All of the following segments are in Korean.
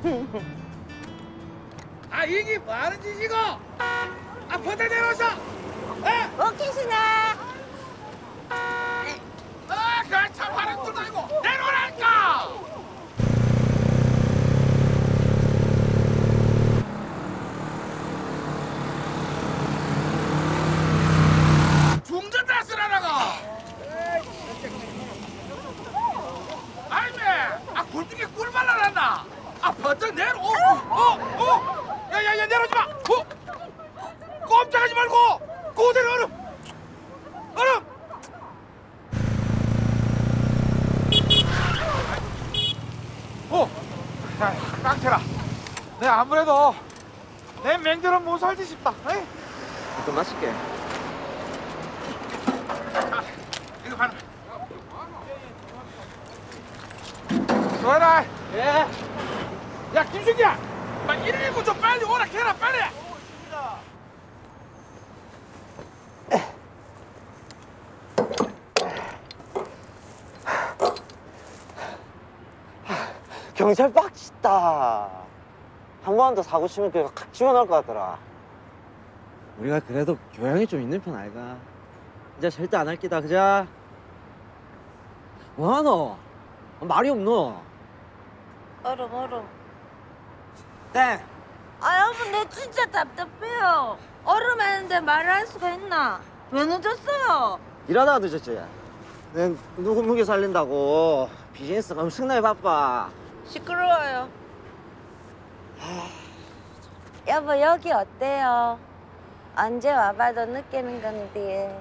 아 이게 뭐하는 짓이고? 아 버터 내려오셔! 에? 먹히시네. 아 그참 하는 줄도 아니고 내려오라니까! 중전다 쓰라라고! 아이매! 아 굴뚝에 꿀 발라놨나? 아 버터 내려! 야야야 내려오지 마! 꼼짝하지 말고! 그대로 얼음! 얼음! 야, 깡패라. 내가 아무래도 내 맹들은 못 살지 싶다. 에이? 좀 마실게. 자, 이거 봐라. 좋아라. 예. 야, 김순기야. 119 좀 빨리 오라 해라, 빨리. 경찰 빡치다. 한 번 더 사고 치면 그냥 확 집어넣을 것 같더라. 우리가 그래도 교양이 좀 있는 편 아이가? 이제 절대 안 할 끼다, 그자? 뭐하노? 말이 없노? 얼음. 땡! 아 여러분 내 진짜 답답해요. 얼음 하는데 말을 할 수가 있나? 왜 늦었어요? 일하다가 늦었지? 난 누구 무게 살린다고 비즈니스가 엄청나게 바빠. 시끄러워요. 여보 여기 어때요? 언제 와봐도 느끼는 건데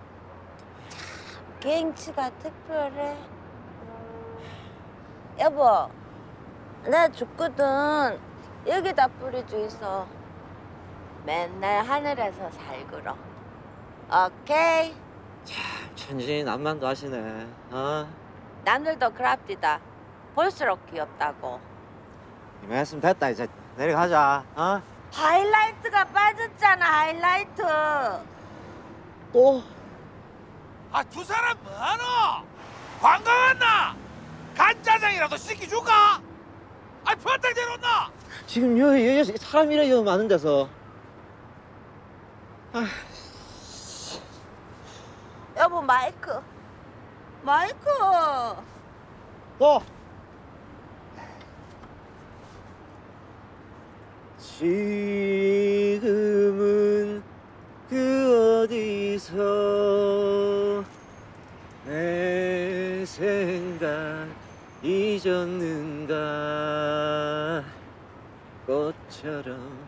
참 경치가 특별해. 여보 나 죽거든. 여기다 뿌리주이소. 맨날 하늘에서 살구러. 오케이? 참 천진난만도 하시네. 어? 남들도 그랍디다. 볼수록 귀엽다고. 이 말씀 됐다. 이제 내려가자. 어? 하이라이트가 빠졌잖아. 하이라이트. 또? 아, 두 사람 뭐하노? 관광 왔나? 간짜장이라도 시켜줄까? 아, 버터 내려온나? 지금 여기 사람 이래 많은 데서. 아. 여보 마이크. 또! 지금은 그 어디서 내 생각 잊었는가. 꽃처럼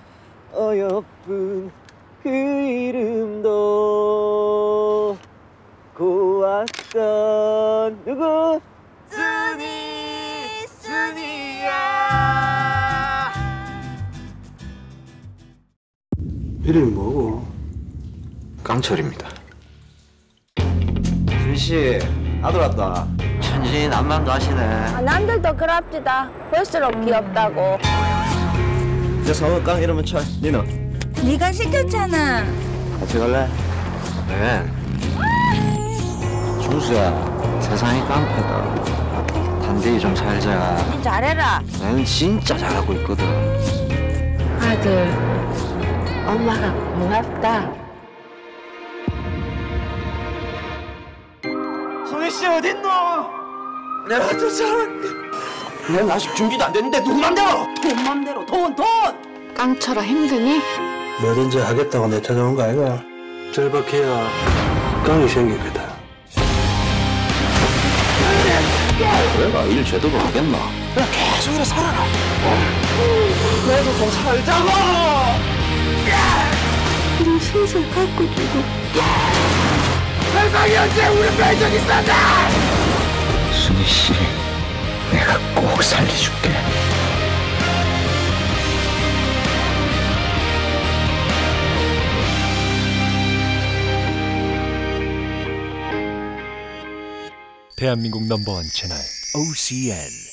어여쁜 그 이름도 고왔던 누구? 순이야. 이름이 뭐고? 깡철입니다. 순씨 아들 왔다. 천진난만도 하시네. 아, 남들도 그랍디다. 볼수록 귀엽다고. 이제 성우깡 이러면 쳐. 니는? 네가 시켰잖아. 같이 갈래? 네. 준수야, 세상이 깡패다. 단대히 좀 살자. 니 잘해라. 나는 진짜 잘하고 있거든. 아들, 엄마가 고맙다. 순이씨 어딨노? 내가 쫓아올게. 내 아직 준비도 안 됐는데 누구 맘대로? 돈 맘대로 돈! 깡철아 힘드니? 뭐든지 하겠다고 내 찾아온 거 아이가? 절박해야 깡이 생기거든. 내가 일 제대로 하겠나? 그냥 계속 이래 살아라. 그래도 좀 살자고. 너 슬슬 바꿔주고. 세상에 언제 우리 배정이 싸다! 순이 씨, 내가 꼭 살려줄게. 대한민국 넘버원 채널 OCN